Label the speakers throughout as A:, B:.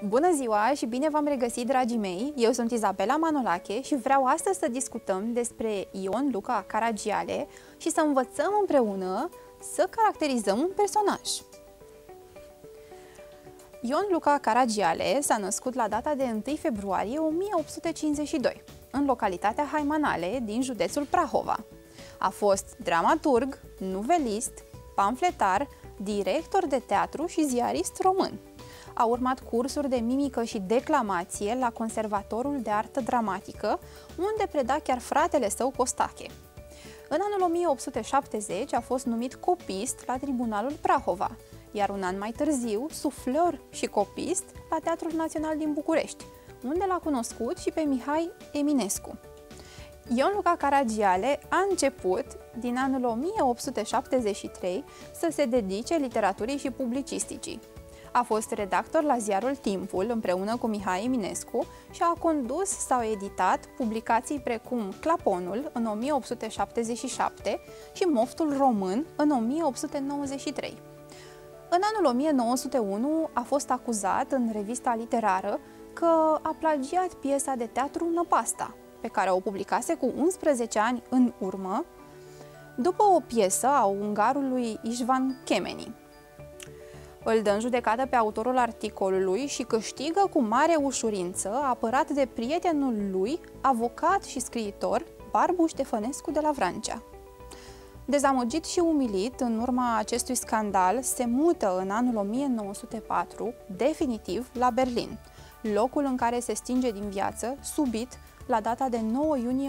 A: Bună ziua și bine v-am regăsit, dragii mei! Eu sunt Izabela Manolache și vreau astăzi să discutăm despre Ion Luca Caragiale și să învățăm împreună să caracterizăm un personaj. Ion Luca Caragiale s-a născut la data de 1 februarie 1852, în localitatea Haimanale din județul Prahova. A fost dramaturg, nuvelist, pamfletar, director de teatru și ziarist român. A urmat cursuri de mimică și declamație la Conservatorul de Artă Dramatică, unde preda chiar fratele său Costache. În anul 1870 a fost numit copist la Tribunalul Prahova, iar un an mai târziu suflor și copist la Teatrul Național din București, unde l-a cunoscut și pe Mihai Eminescu. Ion Luca Caragiale a început, din anul 1873, să se dedice literaturii și publicisticii. A fost redactor la ziarul Timpul împreună cu Mihai Eminescu și a condus sau editat publicații precum Claponul în 1877 și Moftul Român în 1893. În anul 1901 a fost acuzat în revista literară că a plagiat piesa de teatru Năpasta, pe care o publicase cu 11 ani în urmă, după o piesă a ungarului István Kemeny. Îl dă în judecată pe autorul articolului și câștigă cu mare ușurință, apărat de prietenul lui, avocat și scriitor, Barbu Ștefănescu de la Vrancea. Dezamăgit și umilit în urma acestui scandal, se mută în anul 1904, definitiv, la Berlin, locul în care se stinge din viață, subit, la data de 9 iunie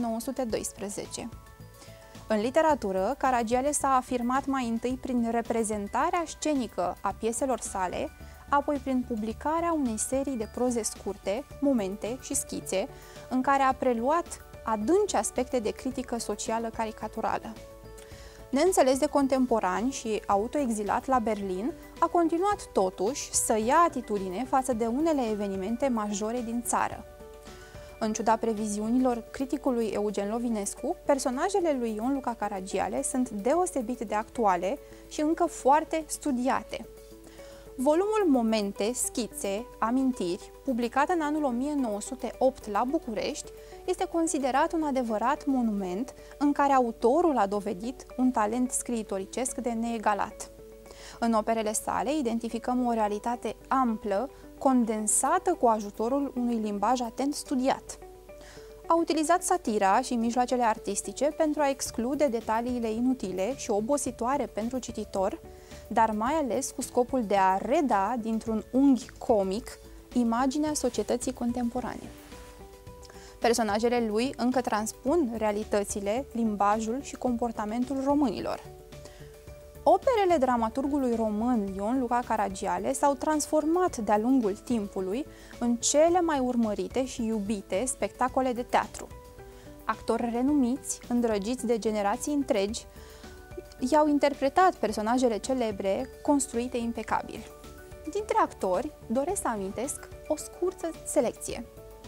A: 1912. În literatură, Caragiale s-a afirmat mai întâi prin reprezentarea scenică a pieselor sale, apoi prin publicarea unei serii de proze scurte, momente și schițe, în care a preluat adânci aspecte de critică socială caricaturală. Neînțeles de contemporani și autoexilat la Berlin, a continuat totuși să ia atitudine față de unele evenimente majore din țară. În ciuda previziunilor criticului Eugen Lovinescu, personajele lui Ion Luca Caragiale sunt deosebit de actuale și încă foarte studiate. Volumul Momente, schițe, amintiri, publicat în anul 1908 la București, este considerat un adevărat monument în care autorul a dovedit un talent scriitoricesc de neegalat. În operele sale identificăm o realitate amplă, condensată cu ajutorul unui limbaj atent studiat. A utilizat satira și mijloacele artistice pentru a exclude detaliile inutile și obositoare pentru cititor, dar mai ales cu scopul de a reda dintr-un unghi comic imaginea societății contemporane. Personajele lui încă transpun realitățile, limbajul și comportamentul românilor. Operele dramaturgului român Ion Luca Caragiale s-au transformat de-a lungul timpului în cele mai urmărite și iubite spectacole de teatru. Actori renumiți, îndrăgiți de generații întregi, i-au interpretat personajele celebre, construite impecabil. Dintre actori, doresc să amintesc o scurtă selecție: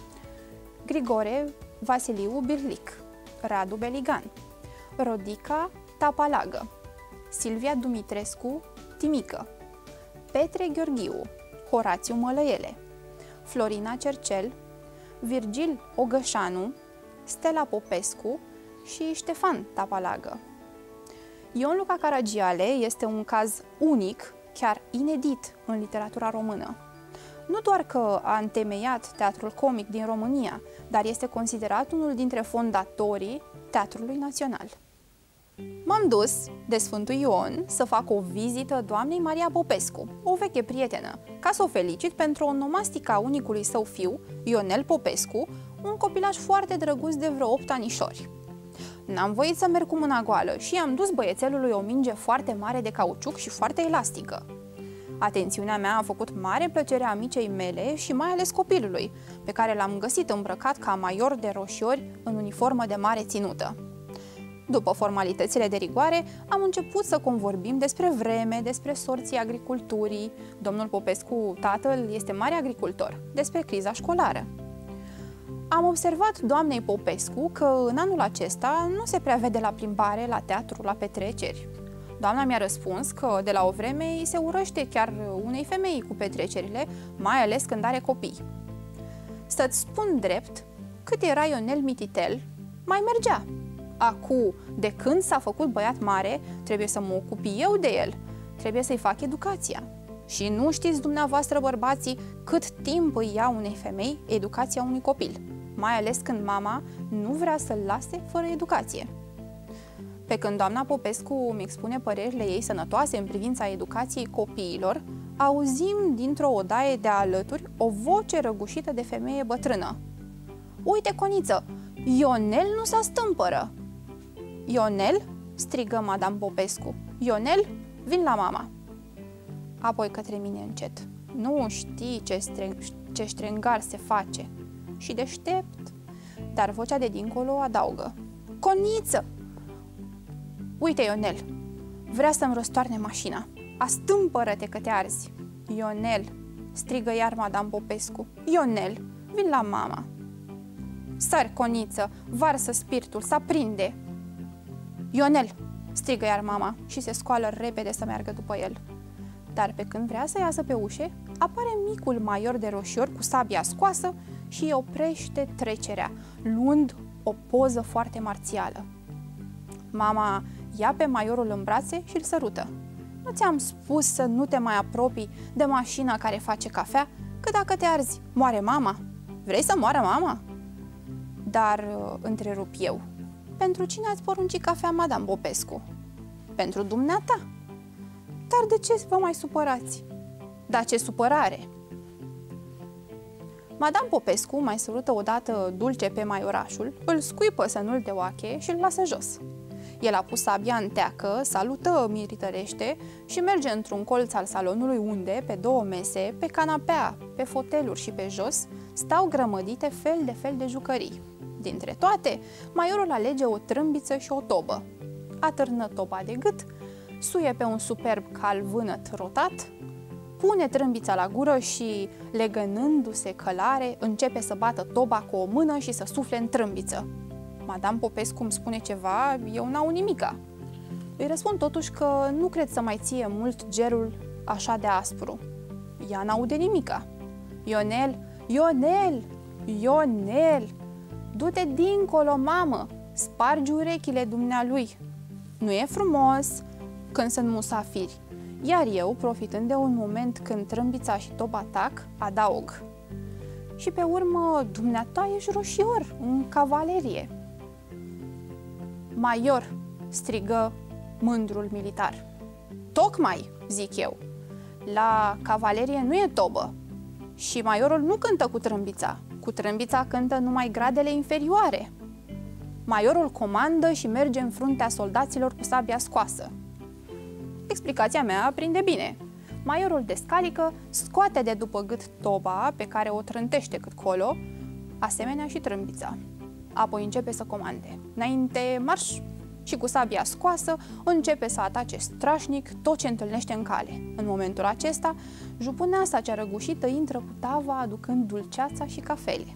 A: Grigore Vasiliu Birlic, Radu Beligan, Rodica Tapalagă, Silvia Dumitrescu Timică, Petre Gheorghiu, Horațiu Mălăiele, Florina Cercel, Virgil Ogășanu, Stella Popescu și Ștefan Tapalagă. Ion Luca Caragiale este un caz unic, chiar inedit în literatura română. Nu doar că a întemeiat teatrul comic din România, dar este considerat unul dintre fondatorii Teatrului Național. M-am dus de Sfântul Ion să fac o vizită doamnei Maria Popescu, o veche prietenă, ca să o felicit pentru onomastica a unicului său fiu, Ionel Popescu, un copilaj foarte drăguț de vreo 8 anișori. N-am voit să merg cu mâna goală și i-am dus băiețelului o minge foarte mare de cauciuc și foarte elastică. Atențiunea mea a făcut mare plăcere amicei mele și mai ales copilului, pe care l-am găsit îmbrăcat ca major de roșiori în uniformă de mare ținută. După formalitățile de rigoare, am început să convorbim despre vreme, despre sorții agriculturii. Domnul Popescu, tatăl, este mare agricultor, despre criza școlară. Am observat doamnei Popescu că în anul acesta nu se prea vede la plimbare, la teatru, la petreceri. Doamna mi-a răspuns că de la o vreme îi se urăște chiar unei femei cu petrecerile, mai ales când are copii. Să-ți spun drept, cât era Ionel mititel, mai mergea. Acu, de când s-a făcut băiat mare, trebuie să mă ocup eu de el, trebuie să-i fac educația. Și nu știți dumneavoastră, bărbații, cât timp îi ia unei femei educația unui copil, mai ales când mama nu vrea să-l lase fără educație. Pe când doamna Popescu îmi expune părerile ei sănătoase în privința educației copiilor, auzim dintr-o odaie de alături o voce răgușită de femeie bătrână. Uite, Coniță, Ionel nu se stâmpără. Ionel? Strigă Madame Popescu. Ionel, vin la mama. Apoi către mine încet. Nu știi ce ștrengar se face. Și deștept. Dar vocea de dincolo adaugă. Coniță! Uite, Ionel, vrea să-mi răstoarne mașina. Astâmpără-te că te arzi. Ionel, strigă iar Madame Popescu. Ionel, vin la mama. Sări, Coniță, varsă spiritul, s-aprinde. Ionel, strigă iar mama și se scoală repede să meargă după el. Dar pe când vrea să iasă pe ușe, apare micul maior de roșiori cu sabia scoasă și îi oprește trecerea, luând o poză foarte marțială. Mama ia pe maiorul în brațe și îl sărută. Nu ți-am spus să nu te mai apropii de mașina care face cafea, că dacă te arzi, moare mama? Vrei să moară mama? Dar, întrerup eu, pentru cine ați poruncit cafea, Madame Popescu? Pentru dumneata. Dar de ce vă mai supărați? Dar ce supărare! Madame Popescu mai sărută odată dulce pe maiorașul, îl scuipă sănul de oache și îl lasă jos. El a pus sabia în teacă, salută miritărește și merge într-un colț al salonului unde, pe două mese, pe canapea, pe foteluri și pe jos, stau grămădite fel de fel de jucării. Dintre toate, maiorul alege o trâmbiță și o tobă. Atârnă toba de gât, suie pe un superb cal vânăt rotat, pune trâmbița la gură și, legănându-se călare, începe să bată toba cu o mână și să sufle în trâmbiță. Madame Popescu îmi spune ceva, eu n-au nimica. Îi răspund totuși că nu cred să mai ție mult gerul așa de aspru. Ea n-aude nimica. Ionel, Ionel, Ionel, du-te dincolo, mamă, spargi urechile dumnealui. Nu e frumos când sunt musafiri. Iar eu, profitând de un moment când trâmbița și toba tac, adaug. Și pe urmă, dumneata ești roșior, în cavalerie. Maior, strigă mândrul militar. Tocmai, zic eu, la cavalerie nu e tobă. Și maiorul nu cântă cu trâmbița cântă numai gradele inferioare. Maiorul comandă și merge în fruntea soldaților cu sabia scoasă. Explicația mea prinde bine. Maiorul descalică, scoate de după gât toba pe care o trântește cât colo, asemenea și trâmbița. Apoi începe să comande. Înainte, marș! Și cu sabia scoasă începe să atace strașnic tot ce întâlnește în cale. În momentul acesta, jupuneasa cea răgușită intră cu tava aducând dulceața și cafele.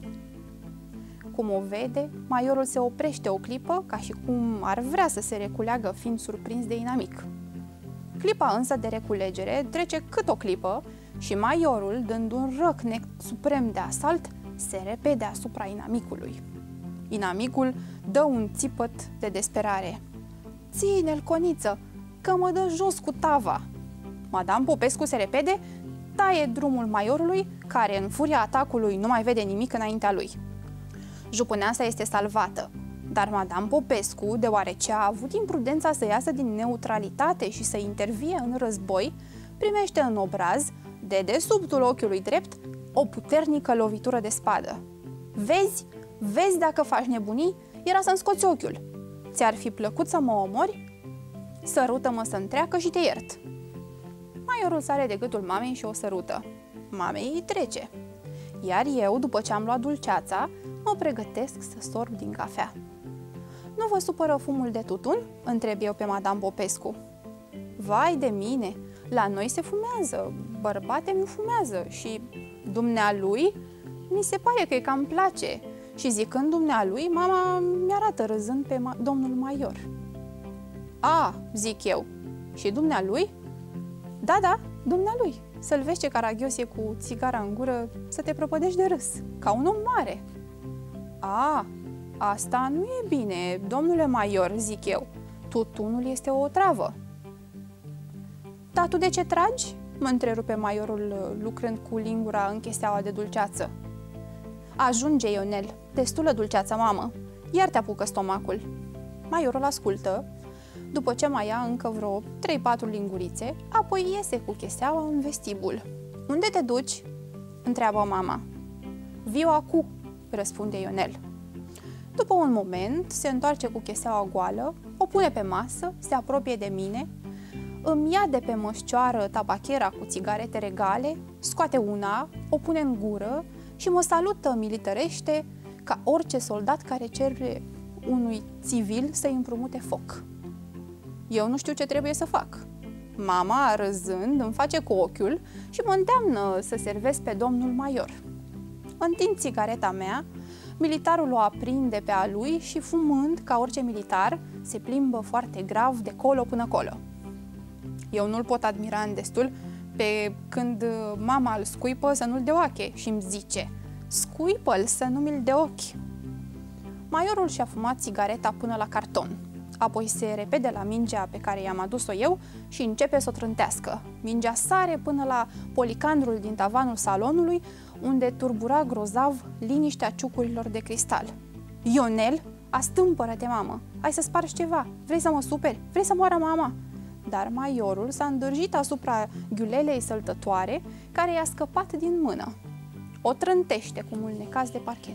A: Cum o vede, maiorul se oprește o clipă, ca și cum ar vrea să se reculeagă fiind surprins de inamic. Clipa însă de reculegere trece cât o clipă și maiorul, dând un răcnec suprem de asalt, se repede asupra inamicului. Inamicul dă un țipăt de desperare. Ține-l, Coniță, că mă dă jos cu tava! Madame Popescu se repede, taie drumul maiorului, care în furia atacului nu mai vede nimic înaintea lui. Jupuneasa este salvată, dar Madame Popescu, deoarece a avut imprudența să iasă din neutralitate și să intervie în război, primește în obraz, de dedesubtul ochiului drept, o puternică lovitură de spadă. Vezi? Vezi dacă faci nebunii? Era să-mi scoți ochiul. Ți-ar fi plăcut să mă omori? Sărută-mă să întreacă și te iert. Maiorul sare de gâtul mamei și o sărută. Mamei îi trece. Iar eu, după ce am luat dulceața, mă pregătesc să sorb din cafea. Nu vă supără fumul de tutun? Întreb eu pe Madame Popescu. Vai de mine, la noi se fumează, bărbate nu fumează și dumnealui mi se pare că-i cam place. Și zicând dumnealui, mama mi-arată râzând pe domnul maior. A, zic eu, Și dumnealui? Da, dumnealui. Să-l vezi ce caragios e cu țigara în gură, să te prăpădești de râs, ca un om mare. A, asta nu e bine, domnule Maior, zic eu. Tutunul este o otravă. Dar tu de ce tragi? Mă întrerupe Maiorul, lucrând cu lingura în chesteaua de dulceață. Ajunge, Ionel, destulă dulceața, mamă, iar te apucă stomacul. Maiorul ascultă, după ce mai ia încă vreo 3-4 lingurițe, apoi iese cu chesteaua în vestibul. Unde te duci? Întreabă mama. Viu acu, răspunde Ionel. După un moment, se întoarce cu chesteaua goală, o pune pe masă, se apropie de mine, îmi ia de pe mășcioară tabachera cu țigarete regale, scoate una, o pune în gură și mă salută militărește ca orice soldat care cere unui civil să-i împrumute foc. Eu nu știu ce trebuie să fac. Mama, râzând, îmi face cu ochiul și mă îndeamnă să servesc pe domnul Maior. Întind țigareta mea, militarul o aprinde pe a lui și, fumând ca orice militar, se plimbă foarte grav de colo până colo. Eu nu-l pot admira în destul pe când mama îl scuipă să nu-l de oache și îmi zice: scuipă-l să nu mi-l de ochi. Maiorul și-a fumat țigareta până la carton. Apoi se repede la mingea pe care i-am adus-o eu și începe să o trântească. Mingea sare până la policandrul din tavanul salonului, unde turbura grozav liniștea ciucurilor de cristal. Ionel, astâmpără-te, mamă! Ai să spargi ceva? Vrei să mă superi? Vrei să moară mama? Dar Maiorul s-a îndârjit asupra ghiulelei săltătoare, care i-a scăpat din mână. O trântește cu mult necaz de parchet.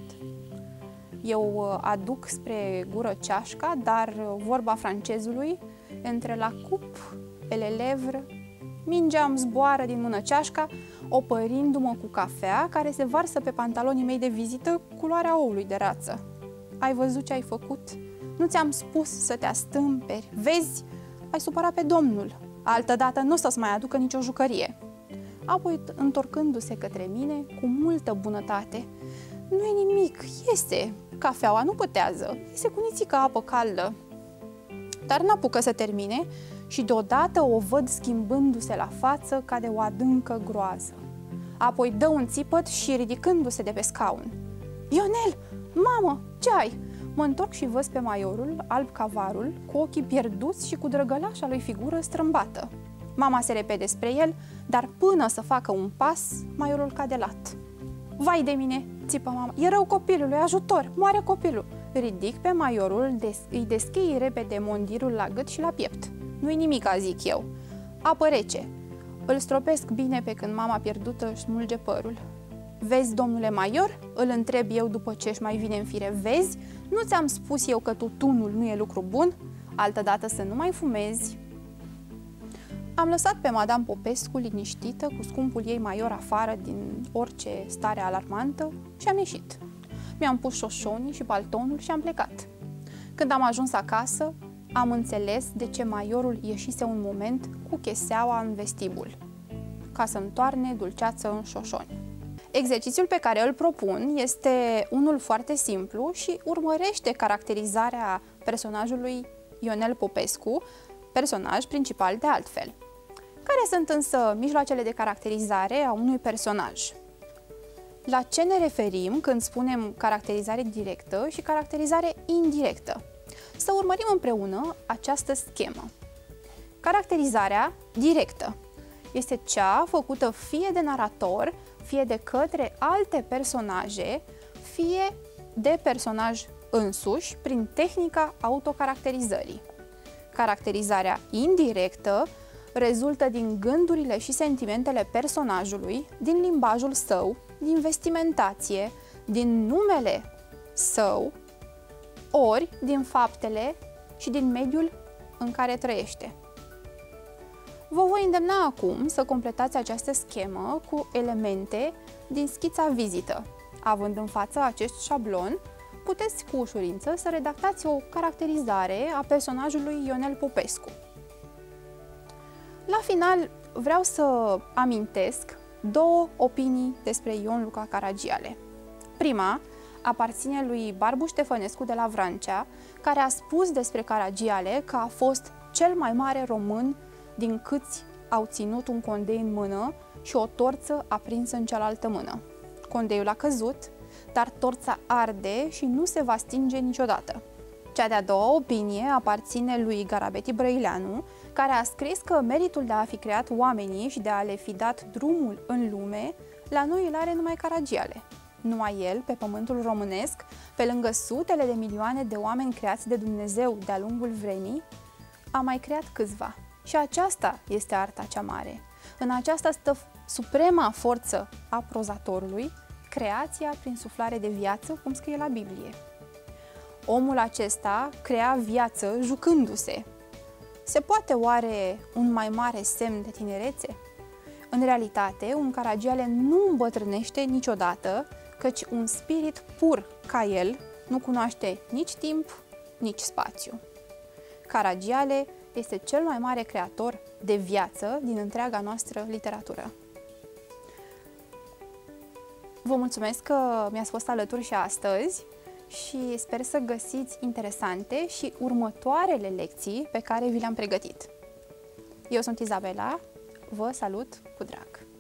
A: Eu aduc spre gură ceașca, dar vorba francezului, între la cup, ele lèvres, mingea îmi zboară din mână ceașca, opărindu-mă cu cafea, care se varsă pe pantalonii mei de vizită, culoarea oului de rață. Ai văzut ce ai făcut? Nu ți-am spus să te astâmperi? Vezi? Ai supărat pe domnul. Altădată nu o să-ți mai aducă nicio jucărie. Apoi, întorcându-se către mine, cu multă bunătate: nu e nimic, iese. Cafeaua nu pătează, iese cu nițică apă caldă. Dar n-apucă să termine și deodată o văd schimbându-se la față ca de o adâncă groază. Apoi dă un țipăt și ridicându-se de pe scaun: Ionel, mamă, ce ai? Mă întorc și văd pe Maiorul, alb ca varul, cu ochii pierduți și cu drăgălașa lui figură strâmbată. Mama se repede spre el, dar până să facă un pas, Maiorul cade lat. Vai de mine, țipă mama, e rău copilului, ajutor, moare copilul. Ridic pe Maiorul, îi deschei repede mondirul la gât și la piept. Nu-i nimica, zic eu. Apă rece. Îl stropesc bine pe când mama pierdută își smulge părul. Vezi, domnule Maior? Îl întreb eu după ce își mai vine în fire. Vezi? Nu ți-am spus eu că tutunul nu e lucru bun? Altădată să nu mai fumezi. Am lăsat pe Madame Popescu liniștită cu scumpul ei Maior afară din orice stare alarmantă și am ieșit. Mi-am pus șoșonii și paltonul și am plecat. Când am ajuns acasă, am înțeles de ce Maiorul ieșise un moment cu cheseaua în vestibul, ca să-mi toarne dulceață în șoșoni. Exercițiul pe care îl propun este unul foarte simplu și urmărește caracterizarea personajului Ionel Popescu, personaj principal de altfel. Care sunt însă mijloacele de caracterizare a unui personaj? La ce ne referim când spunem caracterizare directă și caracterizare indirectă? Să urmărim împreună această schemă. Caracterizarea directă este cea făcută fie de narator, fie de către alte personaje, fie de personaj însuși, prin tehnica autocaracterizării. Caracterizarea indirectă rezultă din gândurile și sentimentele personajului, din limbajul său, din vestimentație, din numele său, ori din faptele și din mediul în care trăiește. Vă voi îndemna acum să completați această schemă cu elemente din schița vizită. Având în față acest șablon, puteți cu ușurință să redactați o caracterizare a personajului Ionel Popescu. La final, vreau să amintesc două opinii despre Ion Luca Caragiale. Prima aparține lui Barbu Ștefănescu de la Vrancea, care a spus despre Caragiale că a fost cel mai mare român din câți au ținut un condei în mână și o torță aprinsă în cealaltă mână. Condeiul a căzut, dar torța arde și nu se va stinge niciodată. Cea de-a doua opinie aparține lui Garabeti Brăileanu, care a scris că meritul de a fi creat oamenii și de a le fi dat drumul în lume, la noi îl are numai Caragiale. Numai el, pe pământul românesc, pe lângă sutele de milioane de oameni creați de Dumnezeu de-a lungul vremii, a mai creat câțiva. Și aceasta este arta cea mare. În aceasta stă suprema forță a prozatorului, creația prin suflare de viață, cum scrie la Biblie. Omul acesta crea viață jucându-se. Se poate oare un mai mare semn de tinerețe? În realitate, un Caragiale nu îmbătrânește niciodată, căci un spirit pur ca el nu cunoaște nici timp, nici spațiu. Caragiale este cel mai mare creator de viață din întreaga noastră literatură. Vă mulțumesc că mi-ați fost alături și astăzi și sper să găsiți interesante și următoarele lecții pe care vi le-am pregătit. Eu sunt Izabela, vă salut cu drag!